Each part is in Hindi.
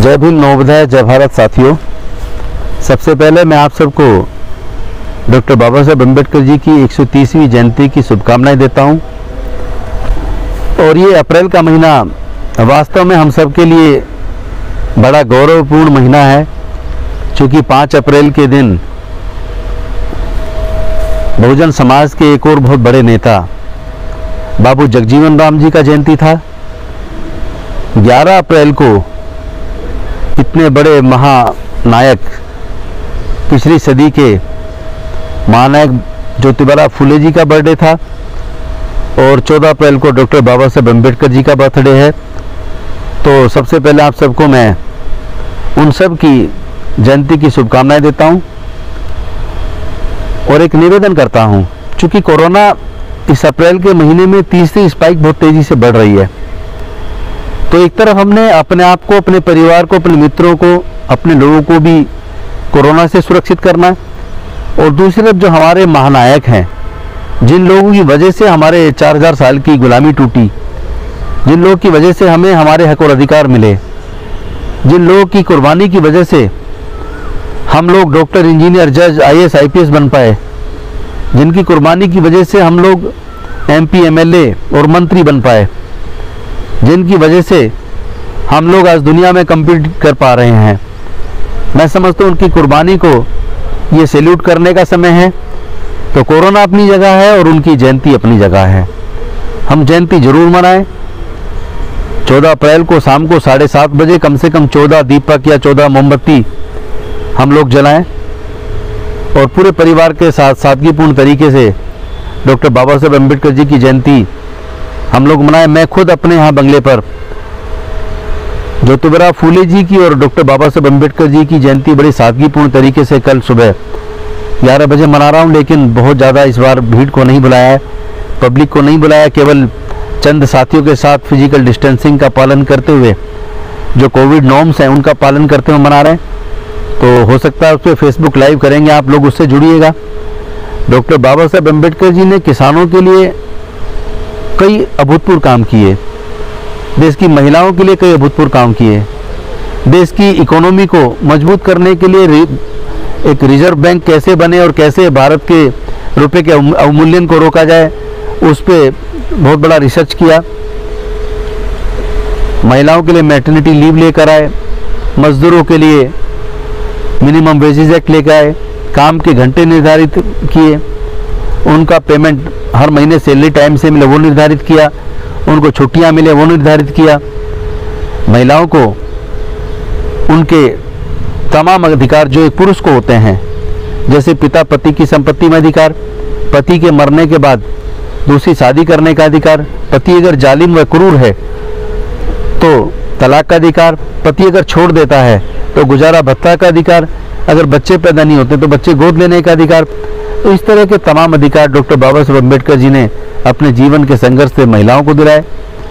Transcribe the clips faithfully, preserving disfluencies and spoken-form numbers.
जय भीम, नवोदय, जय भारत। साथियों, सबसे पहले मैं आप सबको डॉक्टर बाबा साहेब अम्बेडकर जी की एक सौ तीसवीं जयंती की शुभकामनाएं देता हूं। और ये अप्रैल का महीना वास्तव में हम सब के लिए बड़ा गौरवपूर्ण महीना है, क्योंकि पाँच अप्रैल के दिन बहुजन समाज के एक और बहुत बड़े नेता बाबू जगजीवन राम जी का जयंती था। ग्यारह अप्रैल को इतने बड़े महानायक, पिछली सदी के महानायक ज्योतिबा फूले जी का बर्थडे था और चौदह अप्रैल को डॉक्टर बाबा साहेब अम्बेडकर जी का बर्थडे है। तो सबसे पहले आप सबको मैं उन सब की जयंती की शुभकामनाएं देता हूं और एक निवेदन करता हूं, क्योंकि कोरोना इस अप्रैल के महीने में तीसरी स्पाइक बहुत तेजी से बढ़ रही है। तो एक तरफ हमने अपने आप को, अपने परिवार को, अपने मित्रों को, अपने लोगों को भी कोरोना से सुरक्षित करना है, और दूसरी तरफ जो हमारे महानायक हैं, जिन लोगों की वजह से हमारे चार हजार साल की गुलामी टूटी, जिन लोगों की वजह से हमें हमारे हक और अधिकार मिले, जिन लोगों की कुर्बानी की वजह से हम लोग डॉक्टर, इंजीनियर, जज, I A S, I P S बन पाए, जिनकी कुर्बानी की वजह से हम लोग M P, M L A और मंत्री बन पाए, जिनकी वजह से हम लोग आज दुनिया में कम्पीट कर पा रहे हैं, मैं समझता हूँ उनकी कुर्बानी को ये सैल्यूट करने का समय है। तो कोरोना अपनी जगह है और उनकी जयंती अपनी जगह है। हम जयंती जरूर मनाएं। चौदह अप्रैल को शाम को साढ़े सात बजे कम से कम चौदह दीपक या चौदह मोमबत्ती हम लोग जलाएं और पूरे परिवार के साथ सादगीपूर्ण तरीके से डॉक्टर बाबा साहेब अम्बेडकर जी की जयंती हम लोग मनाएं। मैं खुद अपने यहाँ बंगले पर ज्योतिबा फूले जी की और डॉक्टर बाबा साहेब अम्बेडकर जी की जयंती बड़ी सादगीपूर्ण तरीके से कल सुबह ग्यारह बजे मना रहा हूँ, लेकिन बहुत ज़्यादा इस बार भीड़ को नहीं बुलाया है, पब्लिक को नहीं बुलाया, केवल चंद साथियों के साथ फिजिकल डिस्टेंसिंग का पालन करते हुए, जो कोविड नॉर्म्स हैं उनका पालन करते हुए मना रहे हैं। तो हो सकता है उस पर फेसबुक लाइव करेंगे, आप लोग उससे जुड़िएगा। डॉक्टर बाबा साहेब अम्बेडकर जी ने किसानों के लिए कई अभूतपूर्व काम किए, देश की महिलाओं के लिए कई अभूतपूर्व काम किए, देश की इकोनॉमी को मजबूत करने के लिए एक रिजर्व बैंक कैसे बने और कैसे भारत के रुपए के अवमूल्यन को रोका जाए, उस पर बहुत बड़ा रिसर्च किया। महिलाओं के लिए मैटरनिटी लीव लेकर आए, मजदूरों के लिए मिनिमम वेजेस एक्ट लेकर आए, काम के घंटे निर्धारित किए, उनका पेमेंट हर महीने सैलरी टाइम से मिले वो निर्धारित किया, उनको छुट्टियां मिले वो निर्धारित किया। महिलाओं को उनके तमाम अधिकार जो एक पुरुष को होते हैं, जैसे पिता पति की संपत्ति में अधिकार, पति के मरने के बाद दूसरी शादी करने का अधिकार, पति अगर जालिम व क्रूर है तो तलाक का अधिकार, पति अगर छोड़ देता है तो गुजारा भत्ता का अधिकार, अगर बच्चे पैदा नहीं होते तो बच्चे गोद लेने का अधिकार। तो इस तरह के तमाम अधिकार डॉक्टर बाबा साहेब अम्बेडकर जी ने अपने जीवन के संघर्ष से महिलाओं को दिलाए।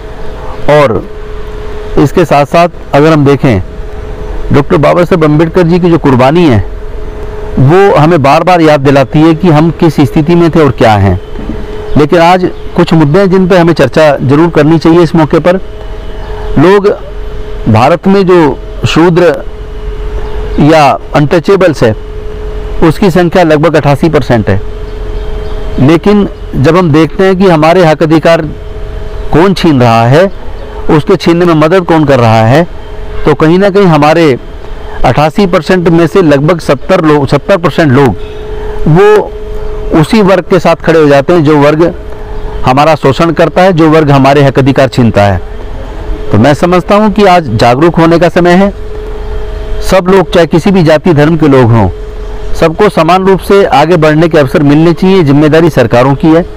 और इसके साथ साथ अगर हम देखें, डॉक्टर बाबा साहेब अम्बेडकर जी की जो कुर्बानी है वो हमें बार बार याद दिलाती है कि हम किस स्थिति में थे और क्या हैं। लेकिन आज कुछ मुद्दे हैं जिन पर हमें चर्चा जरूर करनी चाहिए। इस मौके पर लोग, भारत में जो शूद्र या अनटचेबल्स है उसकी संख्या लगभग अट्ठासी परसेंट है, लेकिन जब हम देखते हैं कि हमारे हक अधिकार कौन छीन रहा है, उसके छीनने में मदद कौन कर रहा है, तो कहीं ना कहीं हमारे अट्ठासी परसेंट में से लगभग सत्तर लोग सत्तर परसेंट लोग वो उसी वर्ग के साथ खड़े हो जाते हैं जो वर्ग हमारा शोषण करता है, जो वर्ग हमारे हक अधिकार छीनता है। तो मैं समझता हूँ कि आज जागरूक होने का समय है। सब लोग, चाहे किसी भी जाति धर्म के लोग हों, सबको समान रूप से आगे बढ़ने के अवसर मिलने चाहिए। जिम्मेदारी सरकारों की है,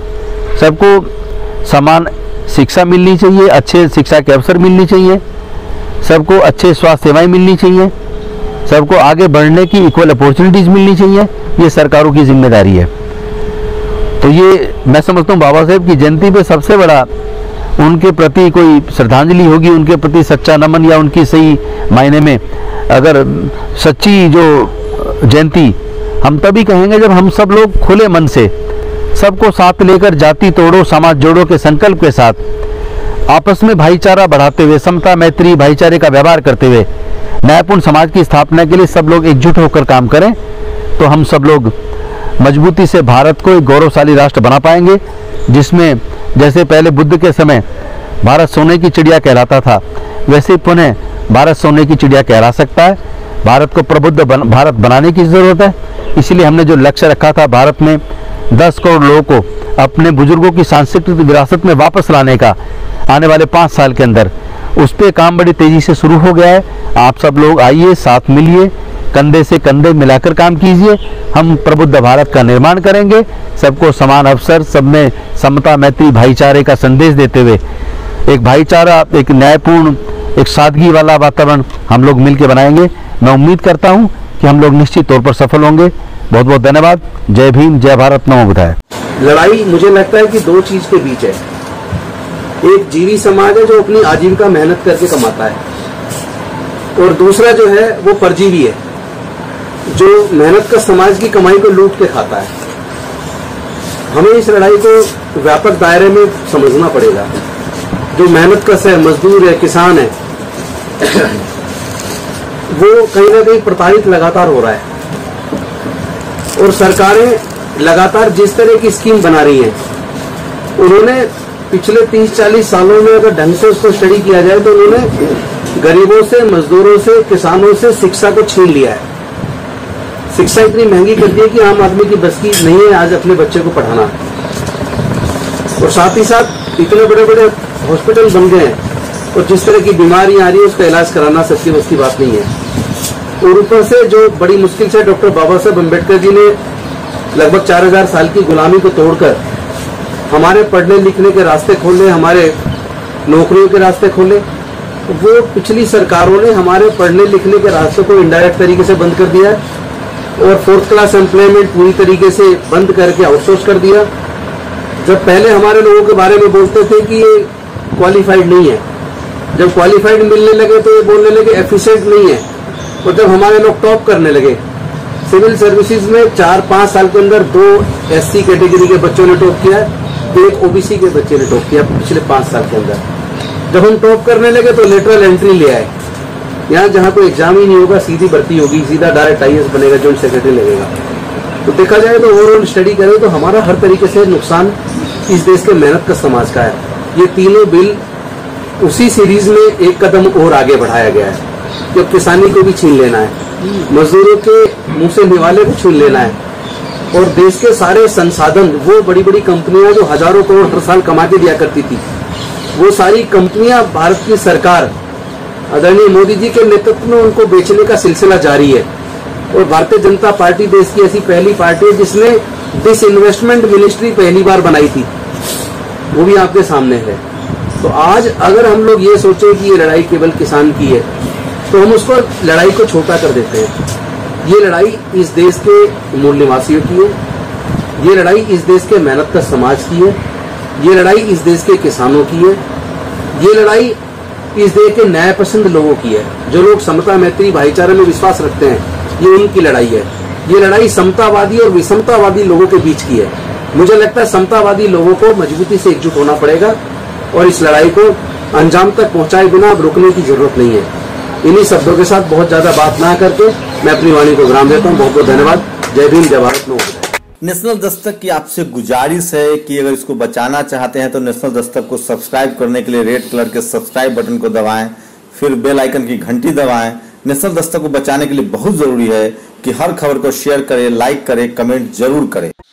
सबको समान शिक्षा मिलनी चाहिए, अच्छे शिक्षा के अवसर मिलने चाहिए, सबको अच्छे स्वास्थ्य सेवाएं मिलनी चाहिए, सबको आगे बढ़ने की इक्वल अपॉर्चुनिटीज़ मिलनी चाहिए। ये सरकारों की जिम्मेदारी है। तो ये मैं समझता हूँ बाबा साहेब की जयंती पे सबसे बड़ा उनके प्रति कोई श्रद्धांजलि होगी, उनके प्रति सच्चा नमन, या उनकी सही मायने में अगर सच्ची जो जयंती हम तभी कहेंगे जब हम सब लोग खुले मन से, सबको साथ लेकर, जाति तोड़ो समाज जोड़ो के संकल्प के साथ आपस में भाईचारा बढ़ाते हुए, समता मैत्री भाईचारे का व्यवहार करते हुए न्यायपूर्ण समाज की स्थापना के लिए सब लोग एकजुट होकर काम करें तो हम सब लोग मजबूती से भारत को एक गौरवशाली राष्ट्र बना पाएंगे, जिसमें जैसे पहले बुद्ध के समय भारत सोने की चिड़िया कहलाता था, वैसे पुनः भारत सोने की चिड़िया कहला सकता है। भारत को प्रबुद्ध बन, भारत बनाने की ज़रूरत है। इसलिए हमने जो लक्ष्य रखा था भारत में दस करोड़ लोगों को अपने बुजुर्गों की सांस्कृतिक विरासत में वापस लाने का आने वाले पाँच साल के अंदर, उस पर काम बड़ी तेज़ी से शुरू हो गया है। आप सब लोग आइए, साथ मिलिए, कंधे से कंधे मिलाकर काम कीजिए। हम प्रबुद्ध भारत का निर्माण करेंगे, सबको समान अवसर, सब में समता, मैत्री, भाईचारे का संदेश देते हुए एक भाईचारा, एक न्यायपूर्ण, एक सादगी वाला वातावरण हम लोग मिलकर बनाएंगे। मैं उम्मीद करता हूं कि हम लोग निश्चित तौर पर सफल होंगे। बहुत बहुत धन्यवाद। जय भीम, जय भारत, नमो बुद्धाय। लड़ाई मुझे लगता है कि दो चीज के बीच है। एक जीवी समाज है जो अपनी आजीविका मेहनत करके कमाता है, और दूसरा जो है वो परजीवी है जो मेहनत का समाज की कमाई को लूट के खाता है। हमें इस लड़ाई को व्यापक दायरे में समझना पड़ेगा। जो मेहनत कश है, मजदूर है, किसान है, वो कहीं ना कहीं प्रताड़ित लगातार हो रहा है, और सरकारें लगातार जिस तरह की स्कीम बना रही हैं, उन्होंने पिछले तीस चालीस सालों में अगर ढंग से उसको स्टडी किया जाए तो उन्होंने गरीबों से, मजदूरों से, किसानों से शिक्षा को छीन लिया है। शिक्षा इतनी महंगी कर दी है कि आम आदमी की बस की नहीं है आज अपने बच्चे को पढ़ाना, और साथ ही साथ इतने बड़े बड़े हॉस्पिटल बन गए हैं, और जिस तरह की बीमारी आ रही है उसका इलाज कराना सबकी बस की बात नहीं है। और ऊपर से जो बड़ी मुश्किल से डॉक्टर बाबा साहब अम्बेडकर जी ने लगभग चार हजार साल की गुलामी को तोड़कर हमारे पढ़ने लिखने के रास्ते खोले, हमारे नौकरियों के रास्ते खोले, वो पिछली सरकारों ने हमारे पढ़ने लिखने के रास्ते को इनडायरेक्ट तरीके से बंद कर दिया है, और फोर्थ क्लास एम्प्लॉयमेंट पूरी तरीके से बंद करके आउटसोर्स कर दिया। जब पहले हमारे लोगों के बारे में बोलते थे कि ये क्वालिफाइड नहीं है, जब क्वालिफाइड मिलने लगे तो ये बोलने लगे एफिशिएंट नहीं है, और जब हमारे लोग टॉप करने लगे सिविल सर्विसेज में चार पांच साल के अंदर दो एससी कैटेगरी के बच्चों ने टॉप किया, एक ओबीसी के बच्चे ने टॉप किया पिछले पांच साल के अंदर। जब हम टॉप करने लगे तो लेटरल एंट्री ले आए, यहाँ जहाँ कोई एग्जाम ही नहीं होगा, सीधी भर्ती होगी, सीधा डायरेक्ट आईएएस बनेगा, जॉइंट सेक्रेटरी लगेगा। तो देखा जाए तो ओवरऑल स्टडी करें तो हमारा हर तरीके से नुकसान इस देश के मेहनत का समाज का है। ये तीनों बिल उसी सीरीज में एक कदम और आगे बढ़ाया गया है कि अब किसानी को भी छीन लेना है, मजदूरों के मुंह से निवाले को छीन लेना है, और देश के सारे संसाधन, वो बड़ी बड़ी कंपनियां जो हजारों करोड़ हर साल कमा के दिया करती थी, वो सारी कंपनियां भारत की सरकार आदरणीय मोदी जी के नेतृत्व में उनको बेचने का सिलसिला जारी है। और भारतीय जनता पार्टी देश की ऐसी पहली पार्टी है जिसने डिसइन्वेस्टमेंट मिनिस्ट्री पहली बार बनाई थी, वो भी आपके सामने है। तो आज अगर हम लोग ये सोचे कि ये लड़ाई केवल किसान की है, तो हम उसको लड़ाई को छोटा कर देते हैं। ये लड़ाई इस देश के मूल निवासियों की है, ये लड़ाई इस देश के मेहनत का समाज की है, ये लड़ाई इस देश के किसानों की है, ये लड़ाई इस देश के न्याय पसंद लोगों की है, जो लोग समता, मैत्री, भाईचारे में विश्वास रखते हैं, ये उनकी लड़ाई है। ये लड़ाई समतावादी और विषमतावादी लोगों के बीच की है। मुझे लगता है समतावादी लोगों को मजबूती से एकजुट होना पड़ेगा, और इस लड़ाई को अंजाम तक पहुंचाए बिना अब रुकने की जरूरत नहीं है। इन्हीं शब्दों के साथ बहुत ज्यादा बात ना करके मैं अपनी वाणी को विराम देता हूँ। बहुत बहुत धन्यवाद। जय भीम, जय भारत, नमो बुद्धाय। नेशनल दस्तक की आपसे गुजारिश है कि अगर इसको बचाना चाहते हैं तो नेशनल दस्तक को सब्सक्राइब करने के लिए रेड कलर के सब्सक्राइब बटन को दबाएं, फिर बेल आइकन की घंटी दबाएं। नेशनल दस्तक को बचाने के लिए बहुत जरूरी है कि हर खबर को शेयर करें, लाइक करें, कमेंट जरूर करें।